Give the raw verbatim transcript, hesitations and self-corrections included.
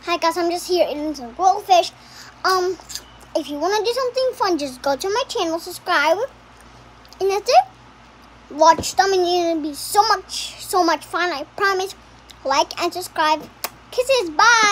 Hi guys, I'm just here eating some grilled fish. Um, if you want to do something fun, just go to my channel, subscribe, and that's it. Watch them and you're gonna be so much, so much fun. I promise. Like and subscribe. Kisses, bye.